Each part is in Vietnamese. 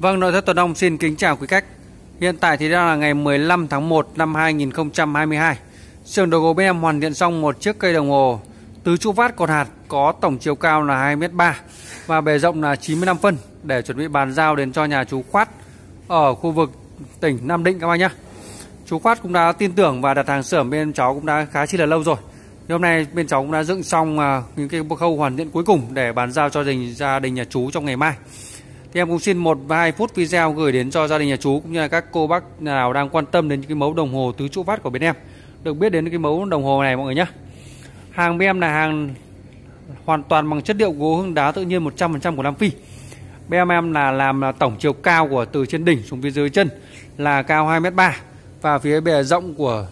Vâng, nội thất Tuấn Ông xin kính chào quý khách. Hiện tại thì đang là ngày 15 tháng 1 năm 2022. Xưởng đầu gỗ bên em hoàn thiện xong một chiếc cây đồng hồ tứ trụ vát cột hạt có tổng chiều cao là 2m3 và bề rộng là 95 phân để chuẩn bị bàn giao đến cho nhà chú Khoát ở khu vực tỉnh Nam Định các bác nhé. Chú Khoát cũng đã tin tưởng và đặt hàng xưởng bên cháu cũng đã khá chi là lâu rồi. Thì hôm nay bên cháu cũng đã dựng xong những cái khâu hoàn thiện cuối cùng để bàn giao cho gia đình nhà chú trong ngày mai. Thì em cũng xin 1 và 2 phút video gửi đến cho gia đình nhà chú cũng như là các cô bác nào đang quan tâm đến những cái mẫu đồng hồ tứ trụ vát của bên em được biết đến cái mẫu đồng hồ này mọi người nhé. Hàng bên em là hàng hoàn toàn bằng chất liệu gỗ hương đá tự nhiên 100% của Nam Phi. Bên em là làm tổng chiều cao của từ trên đỉnh xuống phía dưới chân là cao 2m3 và phía bề rộng của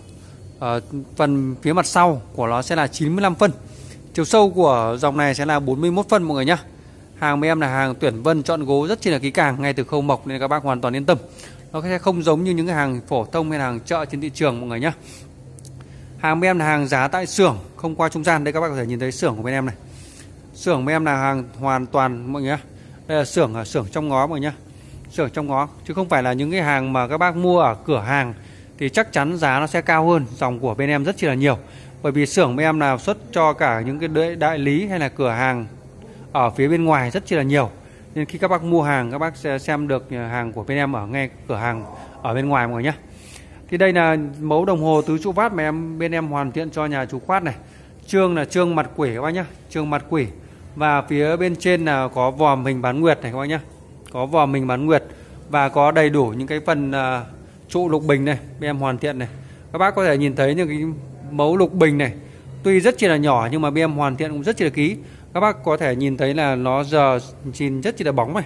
phần phía mặt sau của nó sẽ là 95 phân. Chiều sâu của dòng này sẽ là 41 phân mọi người nhé. Hàng bên em là hàng tuyển vân chọn gỗ rất chi là kỹ càng ngay từ khâu mộc nên các bác hoàn toàn yên tâm. Nó sẽ không giống như những cái hàng phổ thông hay hàng chợ trên thị trường mọi người nhé. Hàng bên em là hàng giá tại xưởng không qua trung gian. Đây các bác có thể nhìn thấy xưởng của bên em này. Xưởng bên em là hàng hoàn toàn mọi người nhé. Đây là xưởng trong ngó mọi người nhé. Xưởng trong ngó chứ không phải là những cái hàng mà các bác mua ở cửa hàng thì chắc chắn giá nó sẽ cao hơn dòng của bên em rất chi là nhiều. Bởi vì xưởng bên em là xuất cho cả những cái đại lý hay là cửa hàng ở phía bên ngoài rất chi là nhiều. Nên khi các bác mua hàng các bác sẽ xem được hàng của bên em ở ngay cửa hàng ở bên ngoài mọi người nhé. Thì đây là mẫu đồng hồ tứ trụ vát mà bên em hoàn thiện cho nhà chú Khoát này. Trương là trương mặt quỷ các bác nhé, trương mặt quỷ. Và phía bên trên là có vòm hình bán nguyệt này các bác nhé. Có vòm hình bán nguyệt và có đầy đủ những cái phần trụ lục bình này bên em hoàn thiện này. Các bác có thể nhìn thấy những cái mẫu lục bình này tuy rất chi là nhỏ nhưng mà bên em hoàn thiện cũng rất chi là kỹ. Các bác có thể nhìn thấy là nó giờ nhìn rất chi là bóng này.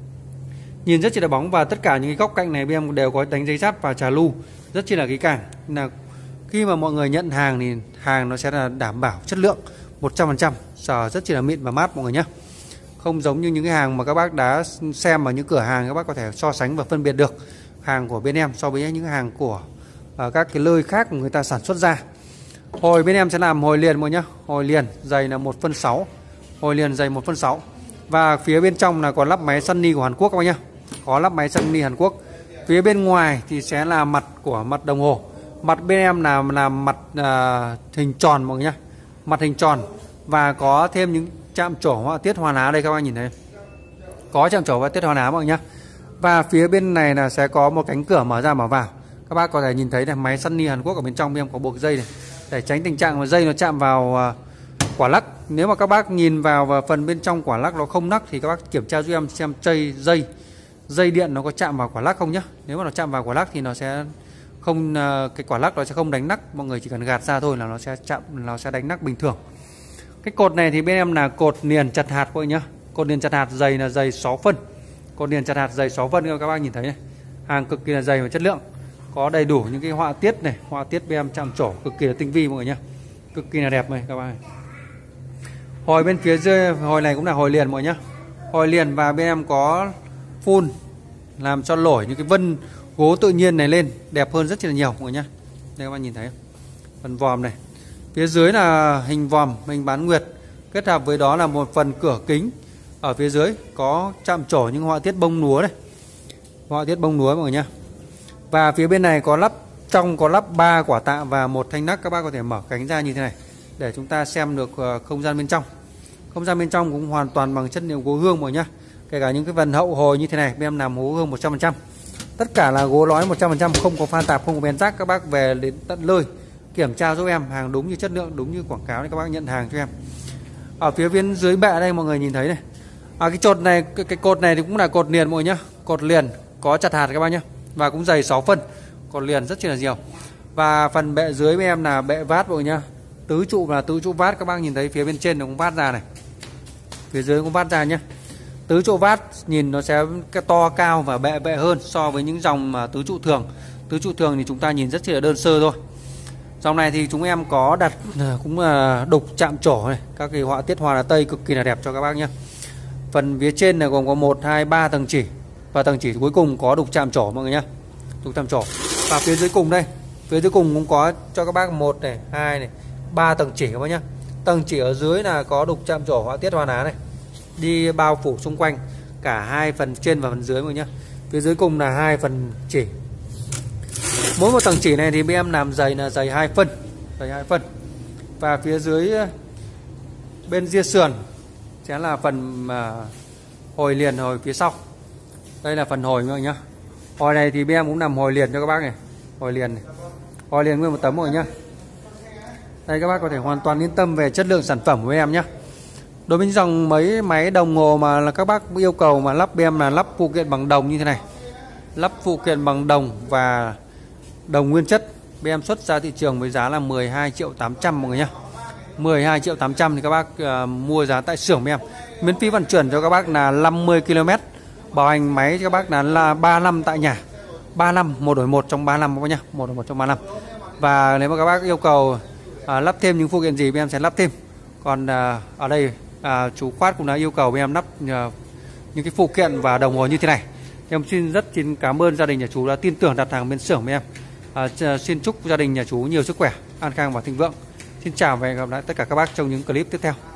Nhìn rất chi là bóng và tất cả những cái góc cạnh này bên em đều có đánh giấy sáp và trà lu rất chi là kỹ càng. Là khi mà mọi người nhận hàng thì hàng nó sẽ là đảm bảo chất lượng 100%, sờ rất chi là mịn và mát mọi người nhé. Không giống như những cái hàng mà các bác đã xem ở những cửa hàng, các bác có thể so sánh và phân biệt được hàng của bên em so với những hàng của các cái nơi khác của người ta sản xuất ra. Hồi bên em sẽ làm hồi liền mọi nhá, hồi liền dày là 1/6, hồi liền dày 1/6 và phía bên trong là còn lắp máy Sunny của Hàn Quốc các bác nhá, có lắp máy Sunny Hàn Quốc. Phía bên ngoài thì sẽ là mặt của mặt đồng hồ, mặt bên em là mặt hình tròn mọi người nhá, mặt hình tròn và có thêm những chạm trổ họa tiết hoa lá đây các bác nhìn thấy, có chạm trổ họa tiết hoa lá mọi người nhá. Và phía bên này là sẽ có một cánh cửa mở ra mở vào. Các bác có thể nhìn thấy là máy Sunny Hàn Quốc ở bên trong bên em có buộc dây này để tránh tình trạng mà dây nó chạm vào quả lắc. Nếu mà các bác nhìn vào phần bên trong quả lắc nó không nắc thì các bác kiểm tra giúp em xem dây điện nó có chạm vào quả lắc không nhá. Nếu mà nó chạm vào quả lắc thì nó sẽ không, cái quả lắc nó sẽ không đánh nắc, mọi người chỉ cần gạt ra thôi là nó sẽ chạm, nó sẽ đánh nắc bình thường. Cái cột này thì bên em là cột niền chặt hạt mọi nhá, cột niền chặt hạt dày là dày 6 phân, cột niền chặt hạt dày 6 phân các bác nhìn thấy này, hàng cực kỳ là dày và chất lượng. Có đầy đủ những cái họa tiết này, họa tiết bên em chạm trổ cực kỳ là tinh vi mọi người nhá, cực kỳ là đẹp này các bạn. Hồi bên phía dưới hồi này cũng là hồi liền mọi người nhá, hồi liền và bên em có phun làm cho nổi những cái vân gỗ tự nhiên này lên đẹp hơn rất là nhiều mọi người nhá. Đây các bạn nhìn thấy phần vòm này, phía dưới là hình vòm hình bán nguyệt kết hợp với đó là một phần cửa kính ở phía dưới có chạm trổ những họa tiết bông lúa này, họa tiết bông lúa mọi người nhá. Và phía bên này có lắp trong có lắp 3 quả tạ và một thanh nắc, các bác có thể mở cánh ra như thế này để chúng ta xem được không gian bên trong. Không gian bên trong cũng hoàn toàn bằng chất liệu gỗ hương mọi người nhá. Kể cả những cái phần hậu hồi như thế này bên em làm gỗ hương 100%. Tất cả là gỗ lõi 100%, không có pha tạp, không có bén rác. Các bác về đến tận nơi kiểm tra giúp em hàng đúng như chất lượng, đúng như quảng cáo để các bác nhận hàng cho em. Ở phía bên dưới bệ đây mọi người nhìn thấy này. Cái chột này, cái cột này thì cũng là cột liền mọi người nhá. Cột liền có chặt hạt các bác nhá. Và cũng dày 6 phân, cột liền rất là nhiều. Và phần bệ dưới bên em là bệ vát mọi người nhá. Tứ trụ là tứ trụ vát, các bác nhìn thấy phía bên trên nó cũng vát ra này, phía dưới cũng vát ra nhá. Tứ trụ vát nhìn nó sẽ to cao và bệ hơn so với những dòng tứ trụ thường. Tứ trụ thường thì chúng ta nhìn rất là đơn sơ thôi. Dòng này thì chúng em có đặt cũng đục chạm trổ này, các cái họa tiết hoa lá tây cực kỳ là đẹp cho các bác nhé. Phần phía trên này gồm có 1, 2, 3 tầng chỉ và tầng chỉ cuối cùng có đục chạm trổ mọi người nhé, đục chạm trổ. Và phía dưới cùng đây, phía dưới cùng cũng có cho các bác 1 này, 2 này, 3 tầng chỉ các bác nhé. Tầng chỉ ở dưới là có đục chạm trổ họa tiết hoa lá này, đi bao phủ xung quanh cả hai phần trên và phần dưới mọi người nhé. Phía dưới cùng là 2 phần chỉ. Mỗi một tầng chỉ này thì bên em làm dày là dày 2 phân, và phía dưới bên ria sườn sẽ là phần hồi liền, hồi phía sau. Đây là phần hồi mọi người nhá. Hồi này thì bên em cũng làm hồi liền cho các bác này, hồi liền nguyên một tấm rồi nhá. Đây các bác có thể hoàn toàn yên tâm về chất lượng sản phẩm của em nhé. Đối với dòng mấy máy đồng hồ mà là các bác yêu cầu mà lắp bên em là lắp phụ kiện bằng đồng như thế này, lắp phụ kiện bằng đồng và đồng nguyên chất, bên em xuất ra thị trường với giá là 12.800.000 mọi người nhé. 12.800.000 thì các bác mua giá tại xưởng bên em. Miễn phí vận chuyển cho các bác là 50 km. Bảo hành máy cho các bác là 3 năm tại nhà. 3 năm, 1 đổi 1 trong 3 năm các bác nhé. 1 đổi 1 trong 3 năm. Và nếu mà các bác yêu cầu lắp thêm những phụ kiện gì bên em sẽ lắp thêm. Còn ở đây chú Khoát cũng đã yêu cầu bên em lắp những cái phụ kiện và đồng hồ như thế này. Em rất cảm ơn gia đình nhà chú đã tin tưởng đặt hàng bên xưởng bên em. Xin chúc gia đình nhà chú nhiều sức khỏe, an khang và thịnh vượng. Xin chào và hẹn gặp lại tất cả các bác trong những clip tiếp theo.